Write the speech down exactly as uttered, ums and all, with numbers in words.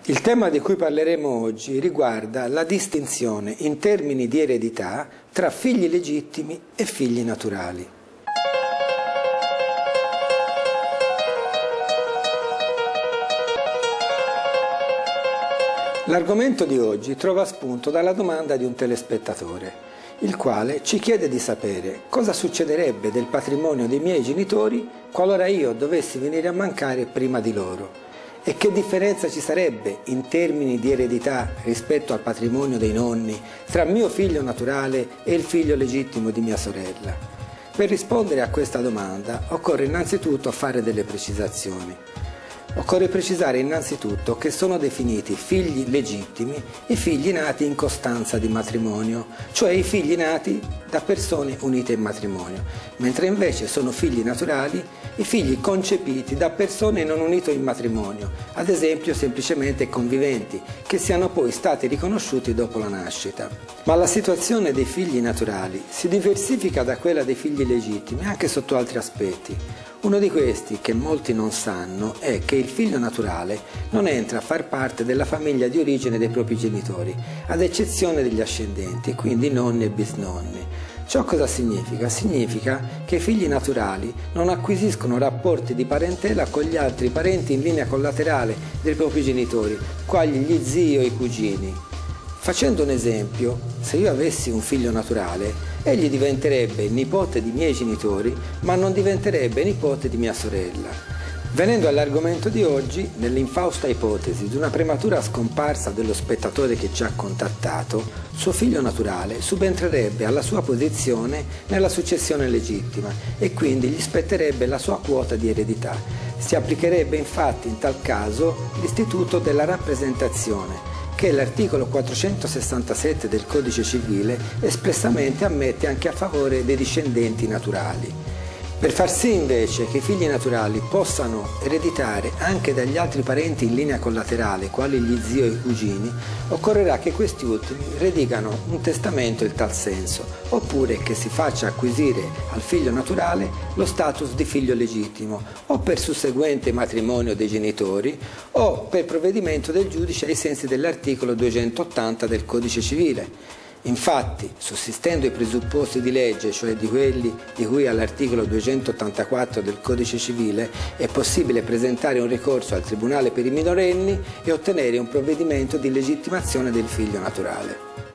Il tema di cui parleremo oggi riguarda la distinzione in termini di eredità tra figli legittimi e figli naturali. L'argomento di oggi trova spunto dalla domanda di un telespettatore, il quale ci chiede di sapere cosa succederebbe del patrimonio dei miei genitori qualora io dovessi venire a mancare prima di loro. E che differenza ci sarebbe in termini di eredità rispetto al patrimonio dei nonni tra mio figlio naturale e il figlio legittimo di mia sorella? Per rispondere a questa domanda occorre innanzitutto fare delle precisazioni. Occorre precisare innanzitutto che sono definiti figli legittimi i figli nati in costanza di matrimonio, cioè i figli nati da persone unite in matrimonio, mentre invece sono figli naturali i figli concepiti da persone non unite in matrimonio, ad esempio semplicemente conviventi, che siano poi stati riconosciuti dopo la nascita. Ma la situazione dei figli naturali si diversifica da quella dei figli legittimi anche sotto altri aspetti. Uno di questi, che molti non sanno, è che il figlio naturale non entra a far parte della famiglia di origine dei propri genitori, ad eccezione degli ascendenti, quindi nonni e bisnonni. Ciò cosa significa? Significa che i figli naturali non acquisiscono rapporti di parentela con gli altri parenti in linea collaterale dei propri genitori, quali gli zii o i cugini. Facendo un esempio, se io avessi un figlio naturale, egli diventerebbe nipote di miei genitori, ma non diventerebbe nipote di mia sorella. Venendo all'argomento di oggi, nell'infausta ipotesi di una prematura scomparsa dello spettatore che ci ha contattato, suo figlio naturale subentrerebbe alla sua posizione nella successione legittima e quindi gli spetterebbe la sua quota di eredità. Si applicherebbe infatti in tal caso l'istituto della rappresentazione, che l'articolo quattrocentosessantasette del Codice Civile espressamente ammette anche a favore dei discendenti naturali. Per far sì invece che i figli naturali possano ereditare anche dagli altri parenti in linea collaterale, quali gli zii o i cugini, occorrerà che questi ultimi redigano un testamento in tal senso, oppure che si faccia acquisire al figlio naturale lo status di figlio legittimo, o per susseguente matrimonio dei genitori, o per provvedimento del giudice ai sensi dell'articolo duecentottanta del Codice Civile. Infatti, sussistendo i presupposti di legge, cioè di quelli di cui all'articolo duecentottantaquattro del Codice Civile, è possibile presentare un ricorso al Tribunale per i minorenni e ottenere un provvedimento di legittimazione del figlio naturale.